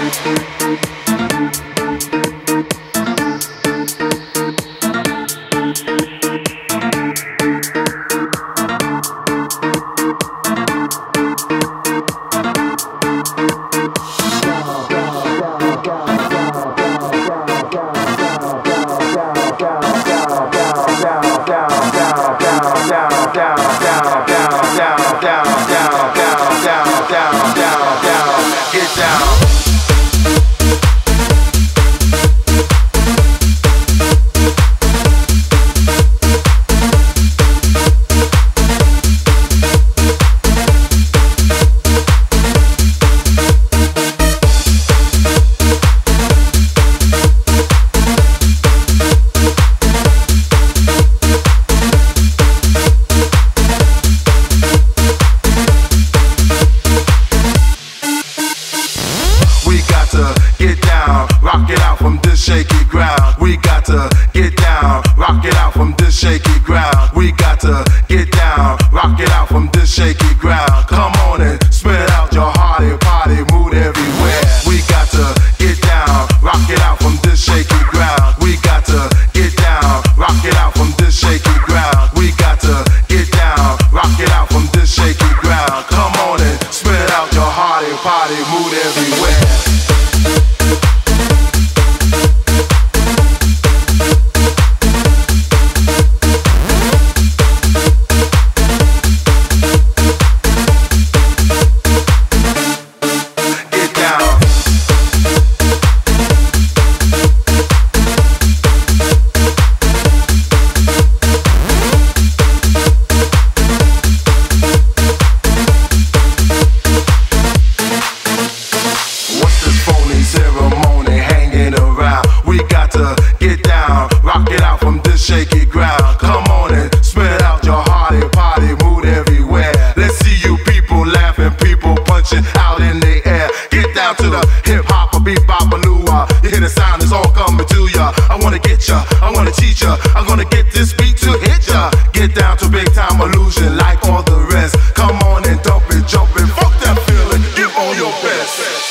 Shaky ground. We got to get down, rock it out from this shaky ground. We got to get down, rock it out from this shaky ground. Come on and spread out your hearty party mood everywhere. We got to get down, rock it out from this shaky ground. We got to get down, rock it out from this shaky ground. We got to get down, rock it out from this shaky ground. Come on and spread out your hearty party mood everywhere. Shaky ground, come on and spread out your hearty party mood everywhere. Let's see you people laughing, people punching out in the air. Get down to the hip hop, a beat bop, a lua. You hear the sound, it's all coming to ya. I wanna get ya, I wanna teach ya. I'm gonna get this beat to hit ya. Get down to big time illusion like all the rest. Come on and dump it, jump it, fuck that feeling, give on your best.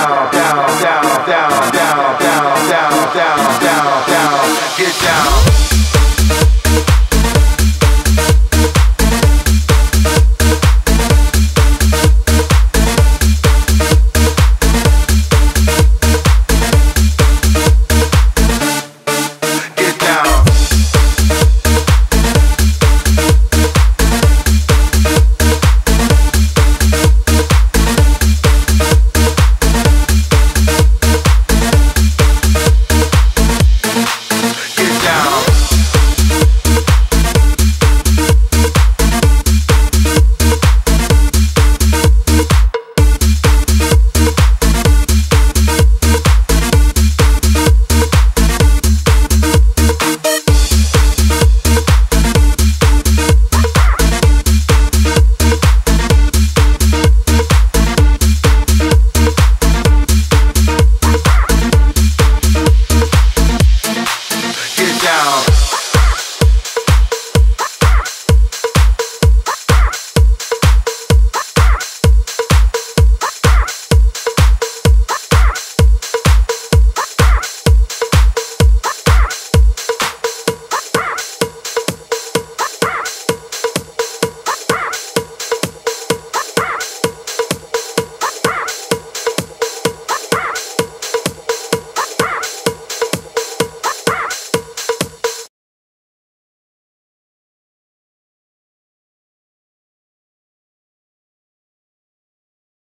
Get down.